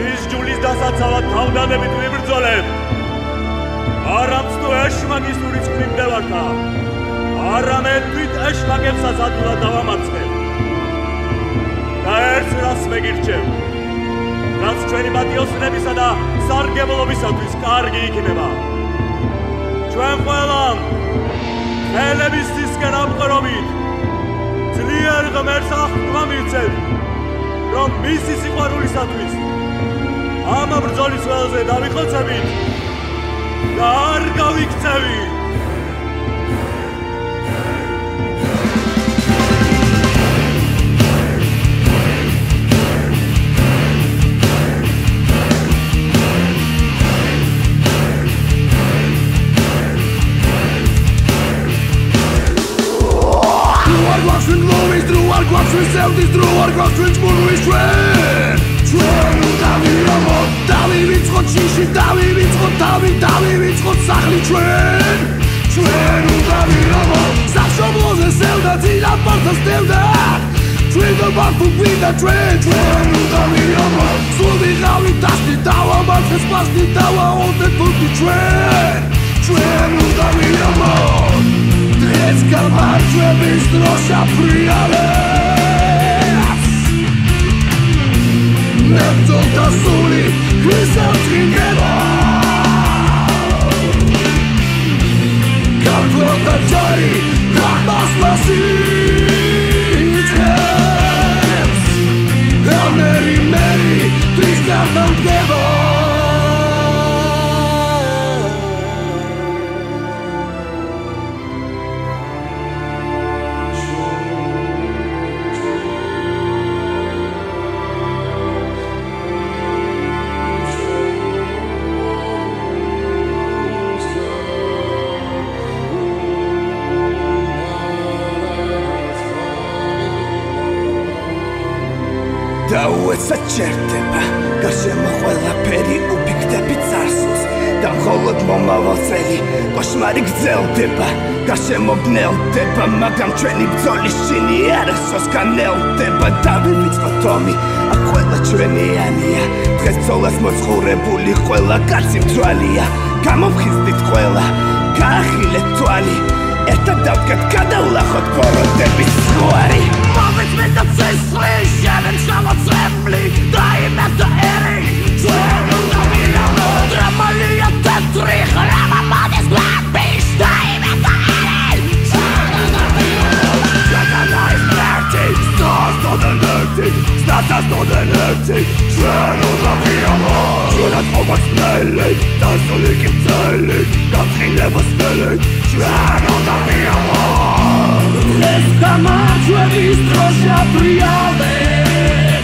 ის ჯულის დასაცავად თავდანებით ვიბრძოლებთ. არამცნო ეშმაკისური წვრილდებართა, არამედ თვით ეშმაკებსაც ადვილად დავამარცხებ. და ერთს რას მეგირჩევ, რაც ჩვენი პატიოსნებისა და სარგებლობისათვის კარგი იქნება. ჩვენ ყველამ ხელების ცისკენ ამყრობით ძლიერ ღმერთს აღთქმა მივცეთ, რომ მისი სიყვარულისათვის ამ ბრძოლის ველზე დავიხოცებით და არ გავიქცევით. Through our country's moonless train. Train udaviramo't, davivitskot shishi, davivitskot sachli train. Train udaviramo't, sachshobloze sevda, zilat bartas tevda. Train the barfuk with the train. Train udaviramo't, sudi ghavi tashti dawa, marches pasti dawa, ondet pulti train. Train udaviramo't, dretska marčevis drosha prijave. Neptulta suli, Hriseltri neba. Kaklota čari, kak nas nasitreps. Meri, priskartam neba. საჭერდება გარშემო ყველაფერი უფიქდებით წარსულს და მხოლოდ მომავალწელი კოშმარი გრძელდება გარშემო გნელდება მაგრამ ჩვენი ბრძოლის შინი არასოს განელდება დავივიწყოთ ომი აქ ყველა ჩვენიანია დღეს ბრძოლას მოწყურებული ყველა კაცი მძვალია გამოვხიზდით ყველა გაახილეთ თვალი ერთად დავდგეთ გადავლახოთ ბოროტების ზღვარი Mit der Zisli, jeden Schamozemli, da im Ende Erik, Zwen und Amilano, Dramalia Tetrich, Ramamades Blackfish, da im Ende Erik, Zwen und Amilano, Jagana ist nervig, Stars to the nervig, Stars to the nervig, Zwen und Amilano, Zwen hat Obers Mellig, das soll ich ihm zählig, das ging lebens Mellig, Zwen und Amilano. Dneska macie bistrosia prijavec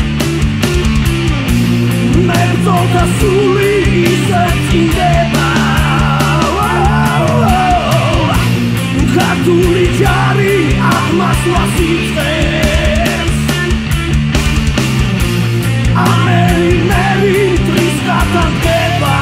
Mercota suli I srci neba Katuli ġari Ahmas lasicers Meri triskatan keba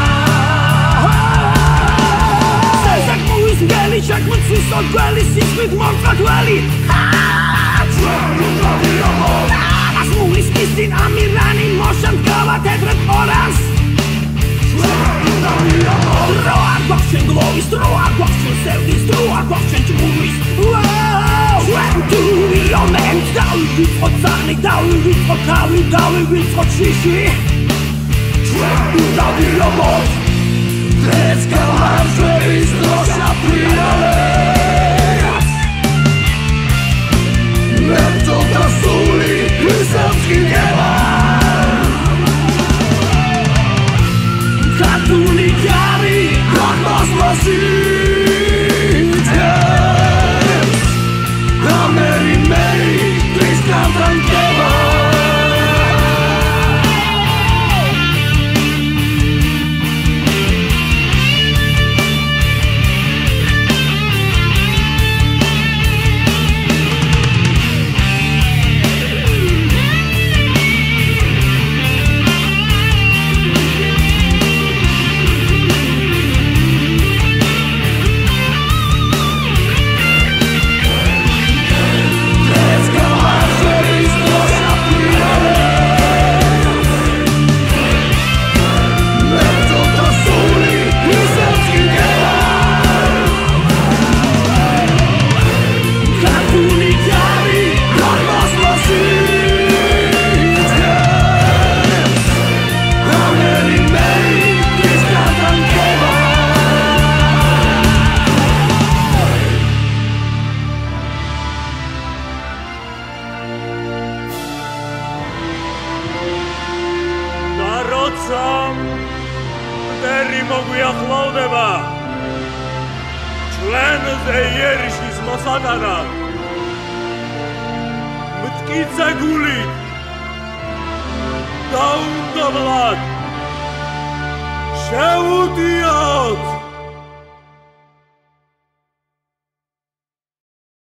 Sezak mój zgeli, jak mój cisot gweli Siegfried Montra gweli Zwen und Amilano Das Mulis kistin Amirani Moshant kava tetret orans Zwen und Amilano Roar gwachchen glovis, roar gwachchen sevdis Roar gwachchen ġmulis Zwen du moment Dawi vitzchot zachnik, dawi vitzchot kawi Dawi vitzchot shishi Zwen und Amilano Dneska macie bistrosia prijavec Neptulta suli, Hriseltri neba Katuli ġari, Ahmas lasiters Meri, priskantan keba როცა მტერი მოგვიახლოვდება ჩვენზე იერიშის მოსატანად მტკიცე გულით და უნდობლად შეუდიოთ